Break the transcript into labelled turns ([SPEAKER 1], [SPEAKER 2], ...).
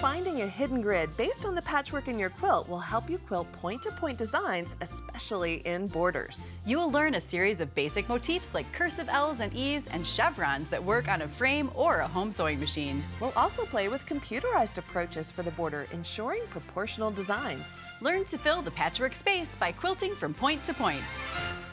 [SPEAKER 1] Finding a hidden grid based on the patchwork in your quilt will help you quilt point-to-point designs, especially in borders.
[SPEAKER 2] You will learn a series of basic motifs like cursive L's and E's and chevrons that work on a frame or a home sewing machine.
[SPEAKER 1] We'll also play with computerized approaches for the border, ensuring proportional designs.
[SPEAKER 2] Learn to fill the patchwork space by quilting from point to point.